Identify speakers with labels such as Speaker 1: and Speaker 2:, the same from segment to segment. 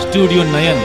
Speaker 1: Studio नयन।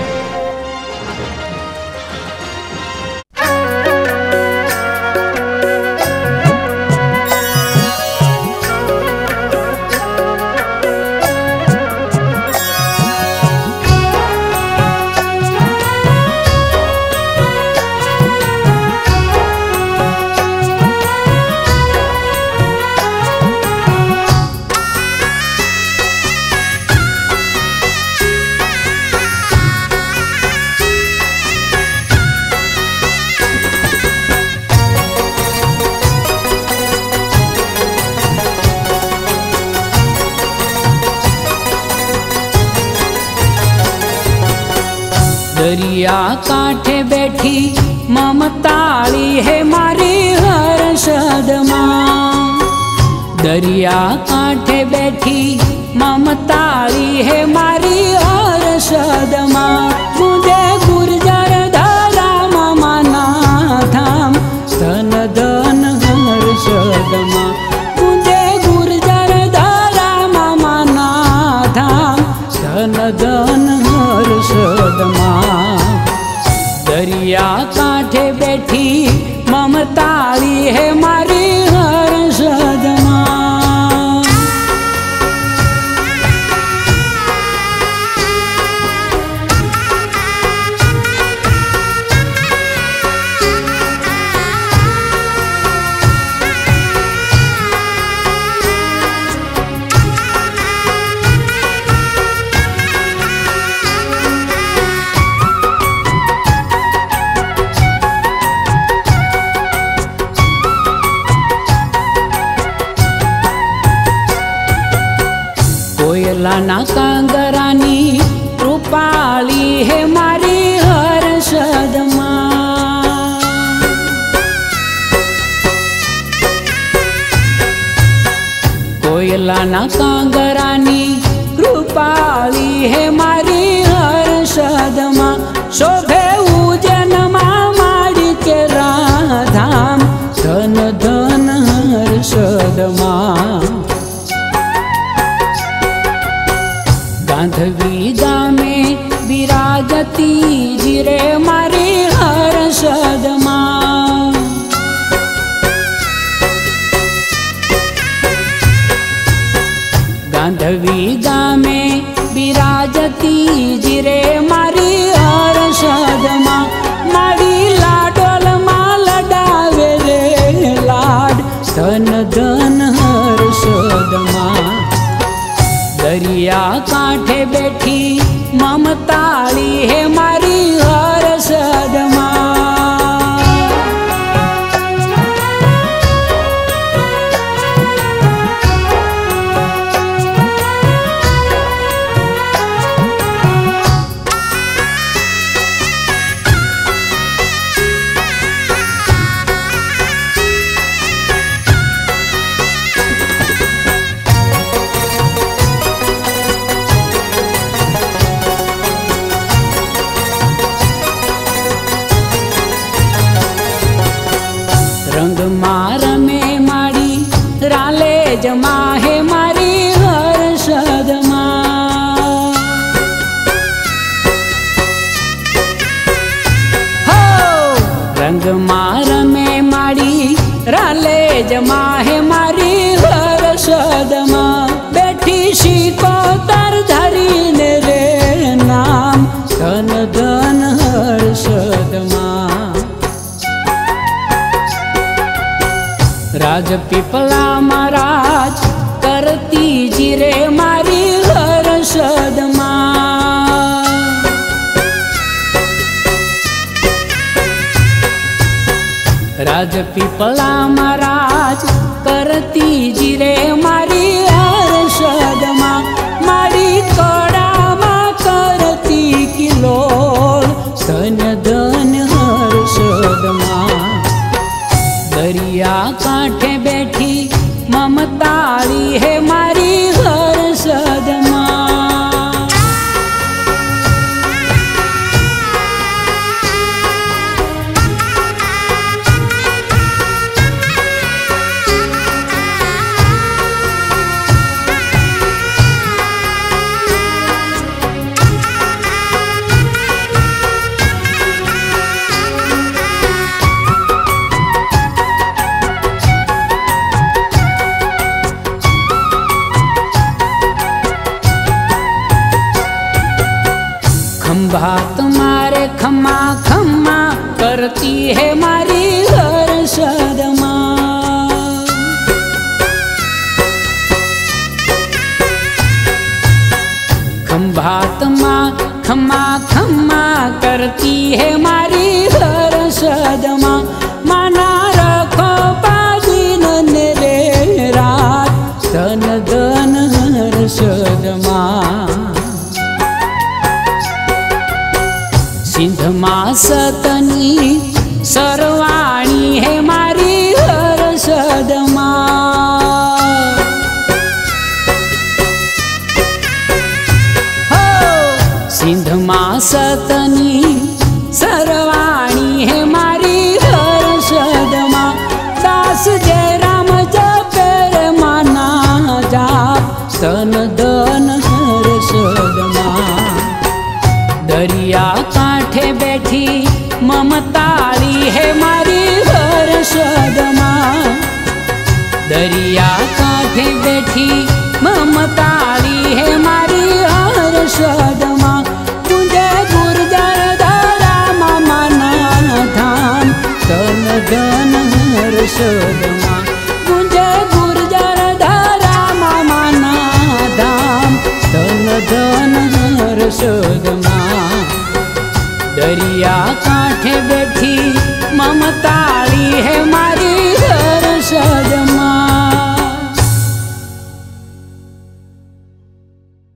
Speaker 2: दरिया कांठे बैठी ममताली है मारी हर्षद माँ। दरिया कांठे बैठी ममताली है मारी हर्षद माँ। मुझे गुर्जर धरा माना धाम धन धन हर्षद माँ। मुझे गुर्जर धरा माना धाम धन धन हर्षद माँ। दरिया कांठे बैठी ममताली है मारी हर्षद माँ। कोयलाना कांगरानी रूपाली है मारी हर्षद माँ। कोयलाना कांगरानी रूपाली है मारी हर्षद माँ। शोभे उजन माड़ी के राधाम धन धन हर्षद माँ। गांधवी में विराजती जिरे मारी हर्षद माँ। गांधवी में विराजती जिरे मारी हर्षद माँ। मारी लाडोल माँ लडावे रे लाड धन धन हर्षद माँ। दरिया कांठे बैठी ममताली है मारी हर्षद माँ। रंग मार में माड़ी राले जमा है मारी हर्षद माँ। हो रंग मार में माड़ी राले जमा है मारी हर्षद माँ। बैठी शीको तर धरी ने रे नाम धन धन हर्षद माँ। राजपीपला महाराज करती जिरे मारी हर्षद माँ। राजपीपला महाराज करती जिरे मारी हर्षद माँ। मारी कड़ा माँ करती किलोल धन धन हर्षद माँ। दरिया कांठे बैठी ममताली है मारी हर्षद माँ। खंभात मारे खम्मा खम्मा करती है मारी हर्षद माँ। खंभात माँ खम्मा खम्मा करती है मारी हर्षद माँ। माना रखो बाजीन ने रे रात तन दन हर्षद माँ। सिंध मां सतनी सरवाणी है मारी हर्षद माँ। सिंध मां सतनी सरवाणी है मारी हर्षद माँ। दास जय राम जपे रे माना जाप तन दन हर्षद माँ। दरिया कांठे बैठी ममताली है मारी हर्षद माँ। दरिया कांठे बैठी ममताली है मारी हर्षद माँ। तुझे गुर्जर धरा मामा धाम तन धन हर्षद माँ।